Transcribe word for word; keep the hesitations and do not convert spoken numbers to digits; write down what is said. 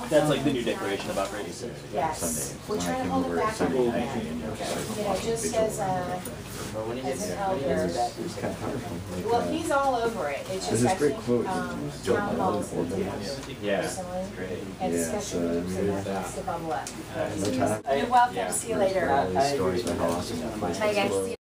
That's like the new declaration about race. Yes. Sunday. We're When I trying to came hold over it at back on Sunday that. night, and I started You know, watching just vigil. as a, as an elder. It was kind of powerful. Like, Well, uh, he's all over it. It's There's just, this I great think, quote. um, Joe town Biden halls or recently, Yeah. and Yeah, discussion so, I groups, mean, and it's- that needs to bubble up. No time. You're welcome. See you later. All these stories about how awesome the place Bye, is. guys. See you